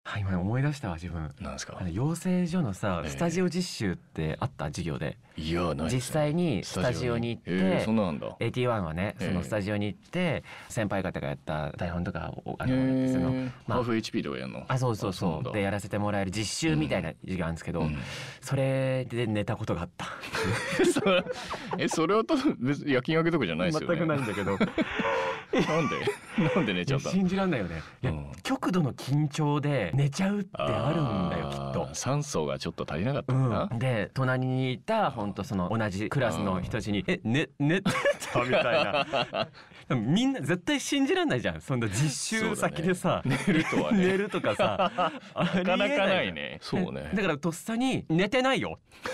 今思い出したわ自分。 なんですか。 養成所のさ、 ええスタジオ実習ってあった授業で。 いやないですね。 実際にスタジオに行ってそんななんだ。 AT1 はね、そのスタジオに行って先輩方がやった台本とかをそのハーフ HP とかやんの。 そうそうそうでやらせてもらえる実習みたいな授業あるんですけど、それで寝たことがあった。 それは別に夜勤明けとかじゃないですよね。 全くないんだけどなんで寝ちゃったの。 信じらんないよね。いや、極度の緊張で寝ちゃうってあるんだよきっと。 酸素がちょっと足りなかったんだな、 で隣にいた本当その同じクラスの人たちに寝てたみたいな。みんな絶対信じらんないじゃん、そんな実習先でさ、 寝るとはね。 寝るとかさなかなかないね。そうね。 だからとっさに寝てないよ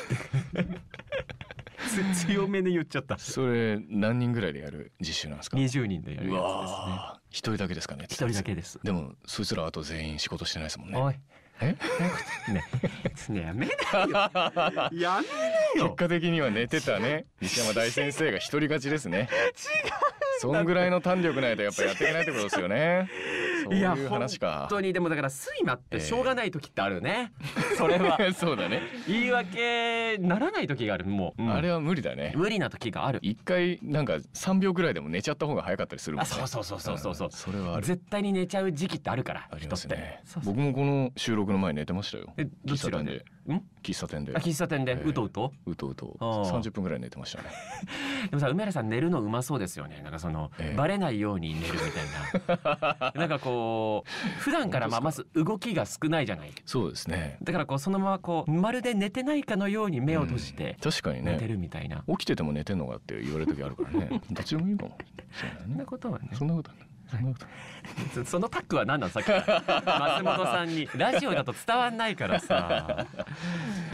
強めに言っちゃった。 それ何人ぐらいでやる実習なんですか。 20人でやるやつですね。 一人だけですかね。 一人だけです。 でもそいつらあと全員仕事してないですもんね。 おいねやめなよやめなよ。 結果的には寝てたね西山大先生が一人勝ちですね。 違う、 そんぐらいの胆力ないとやっぱやっていけないってことですよね。そういう話か。 本当にでもだから睡魔ってしょうがない時ってあるよね、それはそうだね。 言い訳ならない時がある。もう、 あれは無理だね。 無理な時がある。 一回なんか3秒ぐらいでも寝ちゃった方が早かったりするもんね。 そうそうそれはある。 絶対に寝ちゃう時期ってあるからありますね。 人って。 僕もこの収録の前寝てましたよ。 どちらで？ 喫茶店で喫茶店でうとうと 30分ぐらい寝てましたね。 でもさ、梅原さん寝るのうまそうですよね。なんかその、バレないように寝るみたいななんかこう普段からまず動きが少ないじゃない。 そうですね。 だからこうそのままこうまるで寝てないかのように目を閉じて確かにね寝てるみたいな。 起きてても寝てんのかって言われる時あるからね。どっちでもいいかも。 そんなことはね。 そんなことそのタッグは何なのさっきから松本さんにラジオだと伝わんないからさ